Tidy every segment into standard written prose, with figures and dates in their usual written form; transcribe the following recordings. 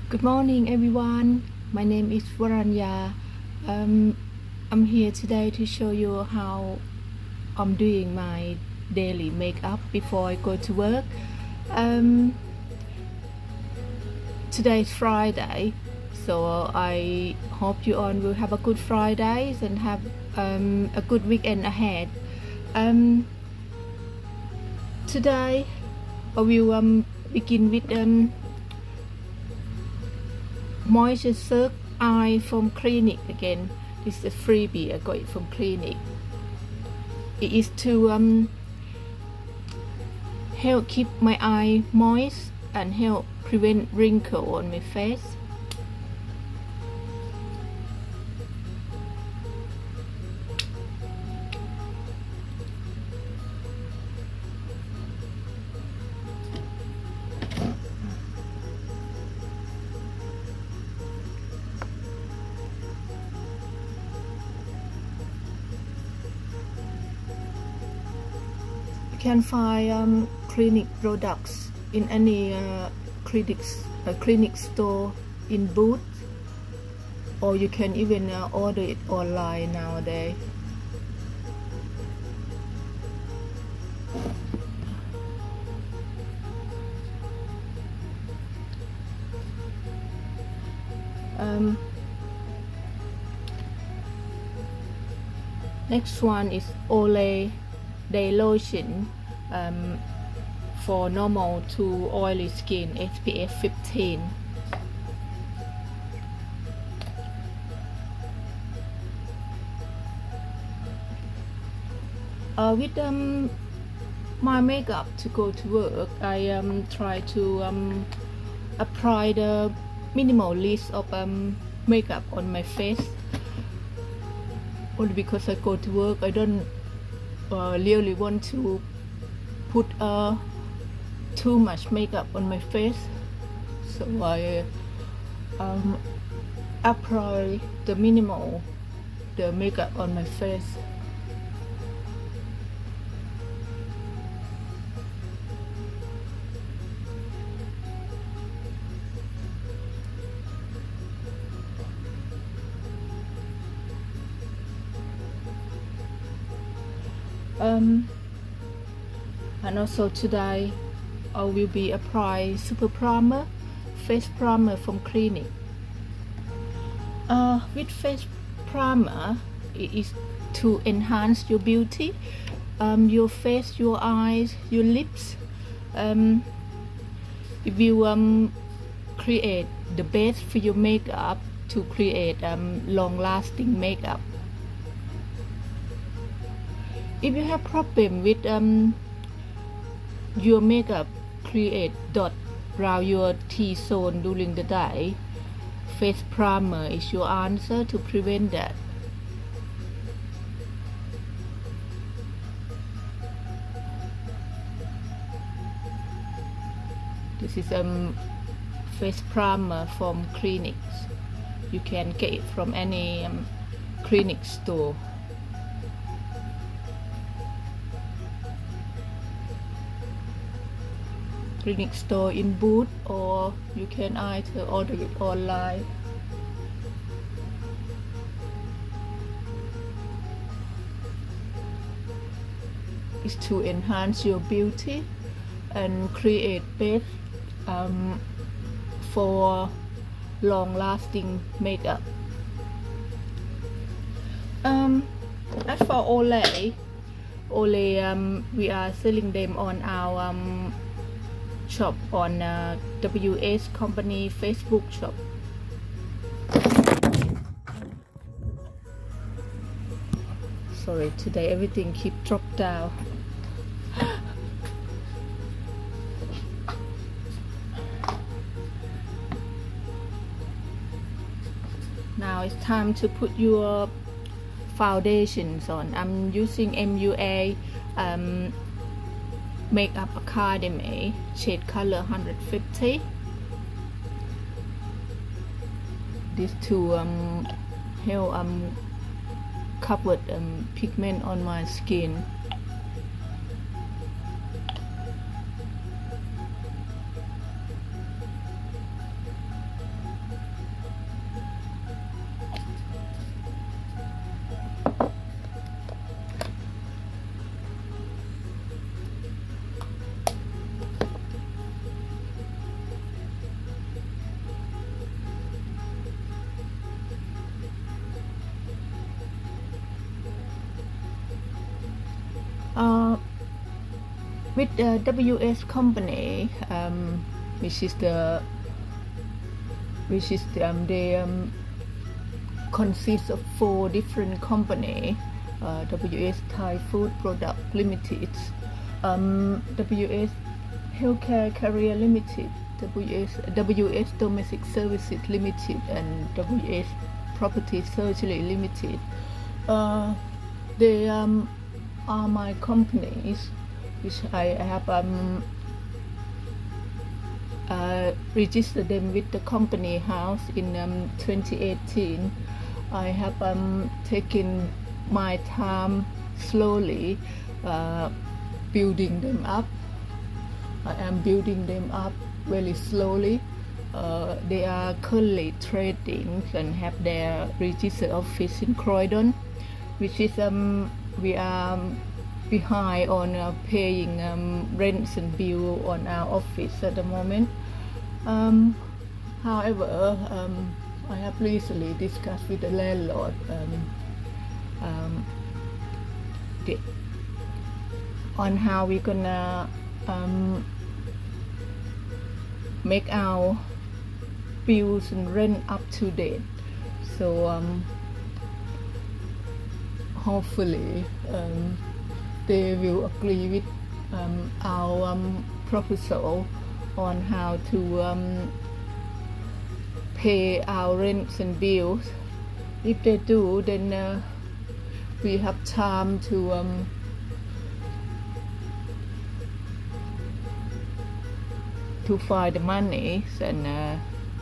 Good morning, everyone. My name is Varanya. I'm here today to show you how I'm doing my daily makeup before I go to work. Today is Friday, so I hope you all will have a good Friday and have a good weekend ahead. Today I will begin with Moisture Silk Eye from Clinique again. This is a freebie I got it from Clinique. It is to help keep my eye moist and help prevent wrinkle on my face. You can find Clinique products in any Clinique store in Boots, or you can even order it online nowadays. Next one is Olay Day Lotion for normal to oily skin, SPF 15. With my makeup to go to work, I try to apply the minimal list of makeup on my face. Only because I go to work, I don't really want to put too much makeup on my face, so I apply the minimal makeup on my face. And also today I will be applying Super Primer, face primer from Clinique. With face primer, it is to enhance your beauty, your face, your eyes, your lips. It will create the best for your makeup to create long-lasting makeup. If you have problem with your makeup create dot around your T-zone during the day, face primer is your answer to prevent that. This is face primer from Clinique. You can get it from any Clinique store. Clinique store in Boots, or you can either order it online. It's to enhance your beauty and create best for long-lasting makeup. As for Olay, we are selling them on our shop on WS Company Facebook shop. Sorry, today everything keep dropped down. Now it's time to put your foundations on. I'm using MUA Makeup Academy shade color 150. This to help cover pigment on my skin. With the WS company, which is they consist of 4 different company. WS Thai Food Product Limited, WS Healthcare Career Limited, WS Domestic Services Limited, and WS Property Surgery Limited. They are my companies which I have registered them with the company house in 2018. I have taken my time slowly building them up. I am building them up very slowly. They are currently trading and have their registered office in Croydon, which is we are behind on paying rents and bill on our office at the moment. However, I have recently discussed with the landlord on how we're gonna make our bills and rent up to date. So hopefully they will agree with our proposal on how to pay our rents and bills. If they do, then we have time to find the money and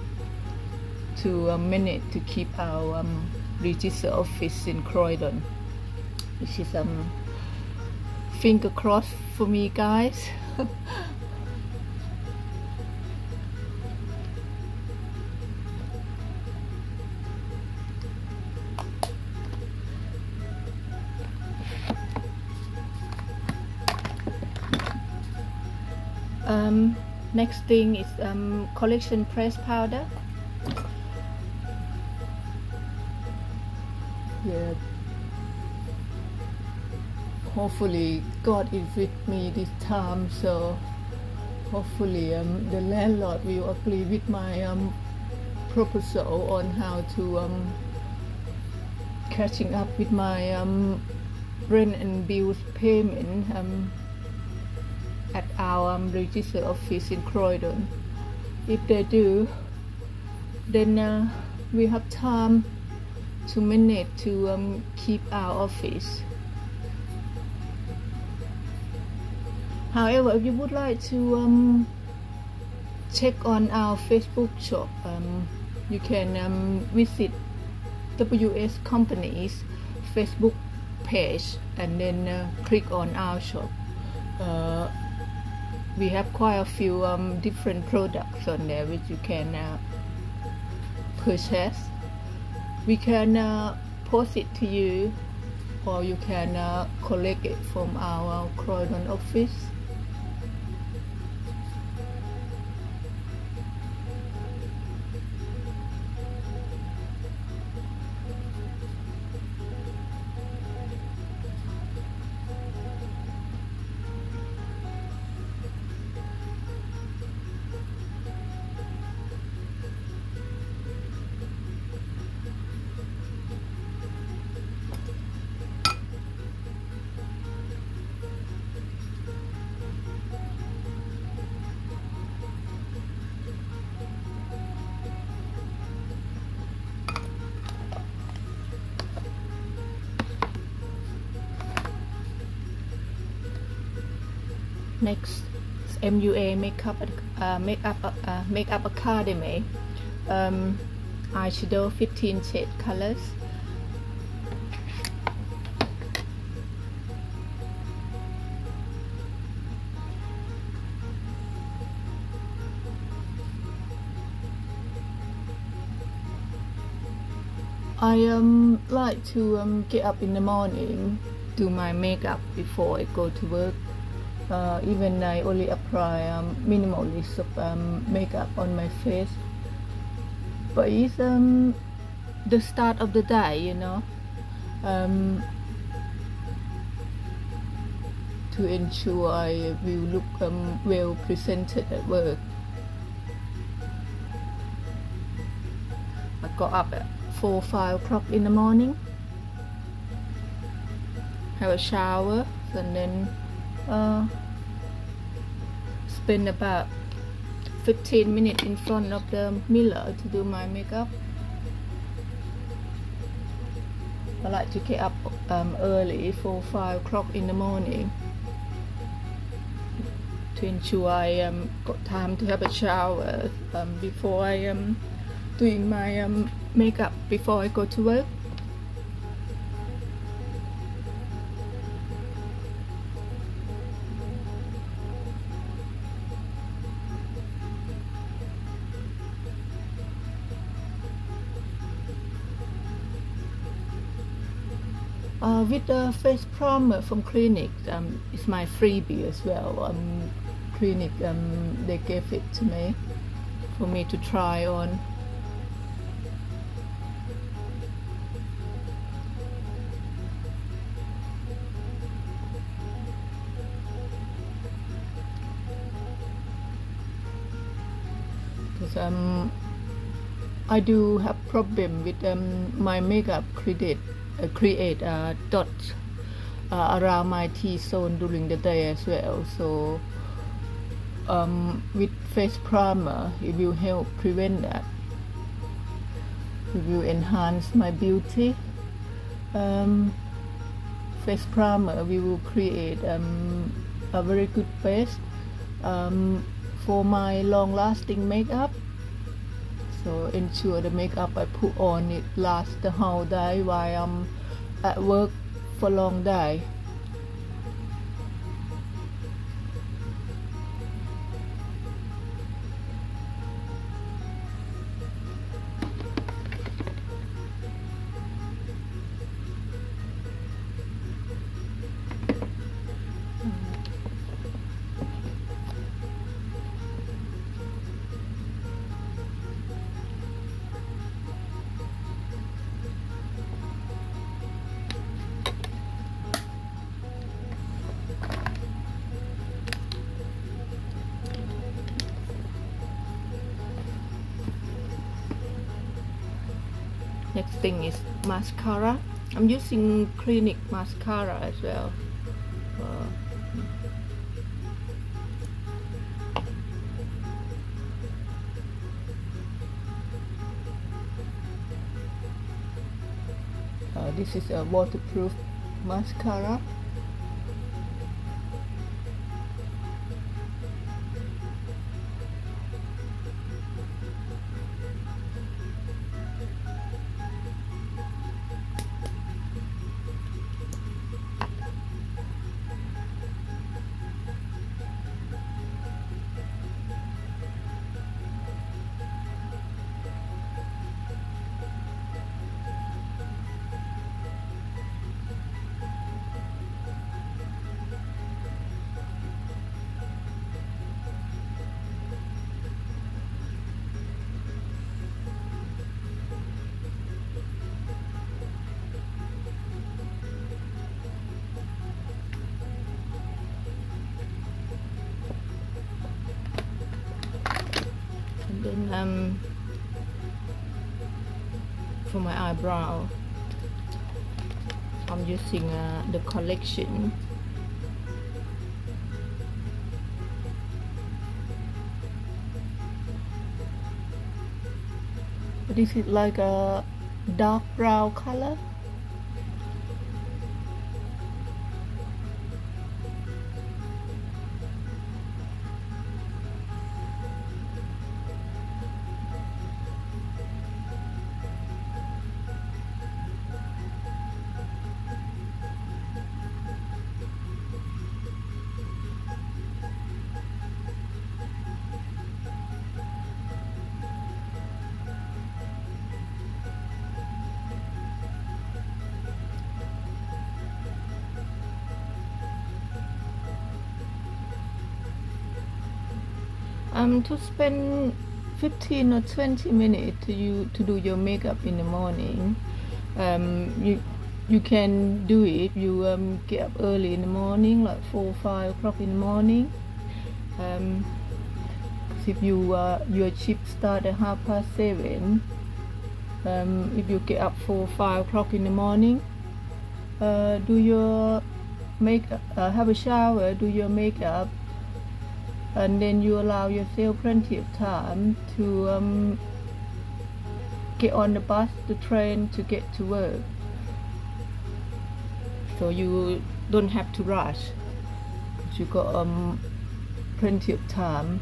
to manage to keep our registered office in Croydon, which is finger crossed for me, guys. Next thing is collection press powder. Yeah. Hopefully God is with me this time, so hopefully the landlord will agree with my proposal on how to catching up with my rent and bills payment at our registered office in Croydon. If they do, then we have time to manage to keep our office. However, if you would like to check on our Facebook shop, you can visit WS Company's Facebook page and then click on our shop. We have quite a few different products on there which you can purchase. We can post it to you, or you can collect it from our Croydon office. Next is MUA Makeup Academy eyeshadow 15 shade colors. I like to get up in the morning, do my makeup before I go to work. Even I only apply minimalist of makeup on my face, but it's the start of the day, you know. to ensure I will look well presented at work. I got up at 4-5 o'clock in the morning, have a shower, and then spend about 15 minutes in front of the mirror to do my makeup. I like to get up early, 4-5 o'clock in the morning, to ensure I got time to have a shower before I doing my makeup before I go to work. With the face primer from Clinique, it's my freebie as well. Clinique, they gave it to me for me to try on. Because I do have problem with my makeup create dots around my T-zone during the day as well. So with face primer, it will help prevent that. It will enhance my beauty. Face primer, we will create a very good base for my long-lasting makeup. So ensure the makeup I put on it lasts the whole day while I'm at work for a long day. Next thing is mascara. I'm using Clinique mascara as well. This is a waterproof mascara. Then for my eyebrow, I'm using the collection. This is like a dark brown color. To spend 15 or 20 minutes to do your makeup in the morning, you can do it. You get up early in the morning, like 4 or 5 o'clock in the morning. If you your shift start at 7:30, if you get up 4 or 5 o'clock in the morning, do your have a shower, do your makeup, and then you allow yourself plenty of time to get on the bus, the train, to get to work. So you don't have to rush. You got plenty of time.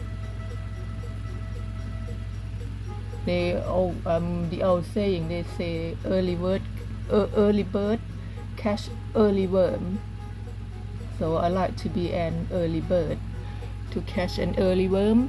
The old saying, they say early bird catch early worm. So I like to be an early bird to catch an early worm.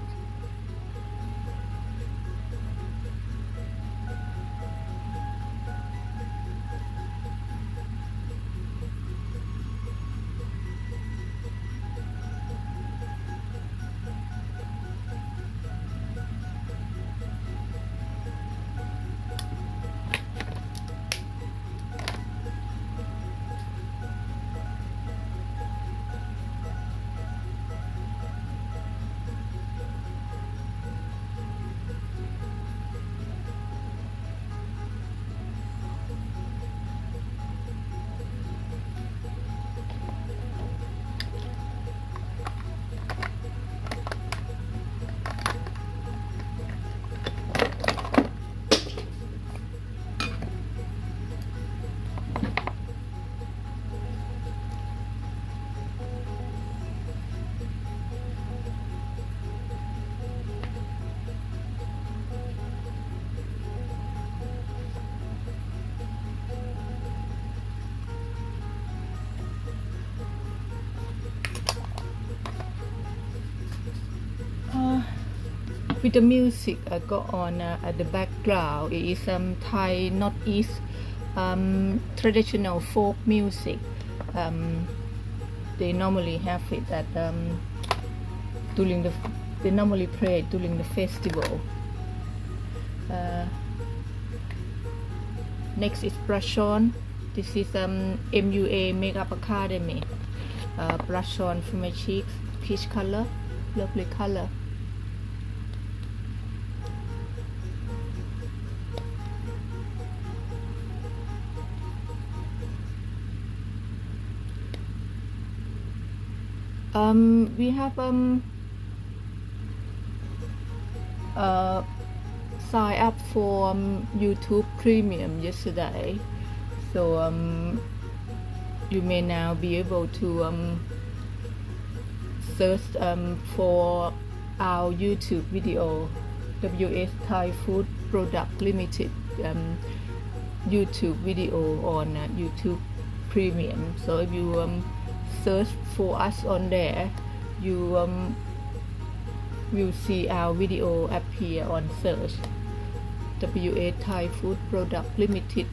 With the music I got on at the background, it is Thai Northeast traditional folk music. They normally have it at they normally play it during the festival. Next is brush on. This is MUA Makeup Academy. Brush on for my cheeks, peach color, lovely color. We have signed up for YouTube Premium yesterday, so you may now be able to search for our YouTube video, WS Thai Food Product Limited YouTube video on YouTube Premium. So if you search for us on there, you will see our video appear on search, WA Thai Food Product Limited.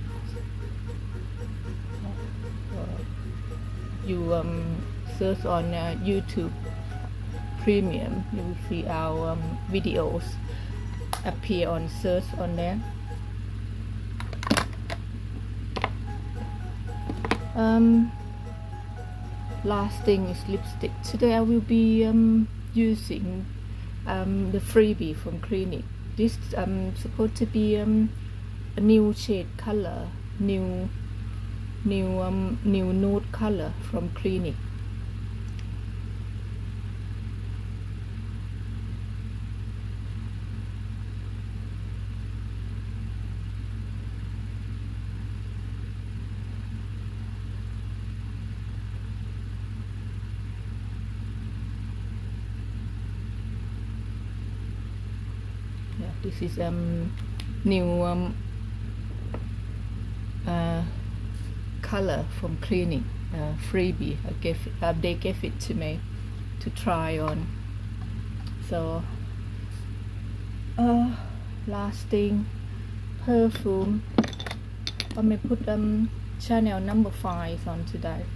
You search on YouTube Premium, you will see our videos appear on search on there. Last thing is lipstick. Today I will be using the freebie from Clinique. This supposed to be a new shade color, new nude color from Clinique. This is new color from Clinique, freebie. They gave it to me to try on. So last thing, perfume. I may put Chanel No. 5 on today.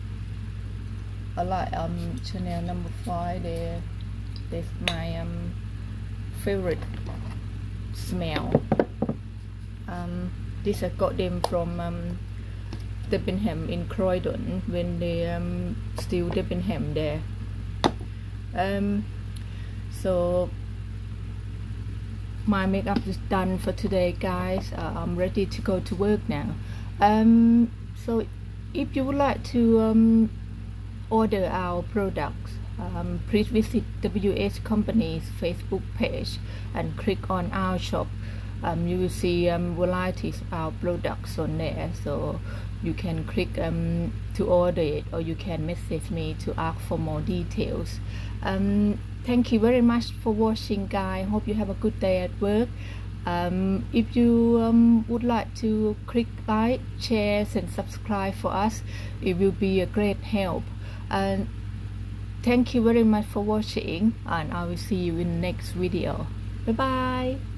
I like Chanel No. 5. That's my favorite smell. This I got them from Debenham in Croydon when they still Debenham there. So my makeup is done for today, guys. I'm ready to go to work now. So if you would like to order our products, please visit WH Company's Facebook page and click on our shop. You will see varieties of our products on there, so you can click to order it, or you can message me to ask for more details. Thank you very much for watching, guys. Hope you have a good day at work. If you would like to click like, share and subscribe for us, it will be a great help. And thank you very much for watching, and I will see you in the next video. Bye bye.